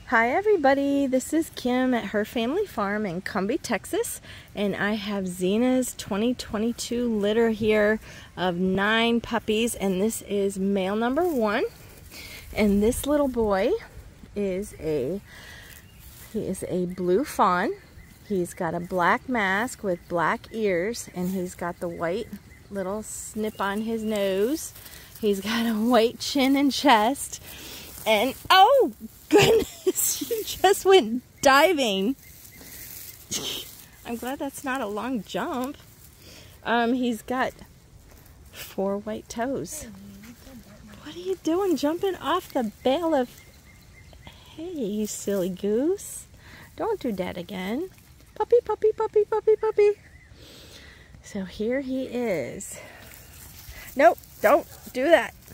Hi everybody, this is Kim at Her Family Farm in Cumbie, Texas, and I have Zena's 2022 litter here of 9 puppies, and this is male number 1. And this little boy is a blue fawn. He's got a black mask with black ears, and he's got the white little snip on his nose. He's got a white chin and chest, and oh goodness, you just went diving. I'm glad that's not a long jump. He's got 4 white toes. What are you doing jumping off the bale of hay, you silly goose? Don't do that again. Puppy, puppy, puppy, puppy, puppy. So here he is. Nope, don't do that.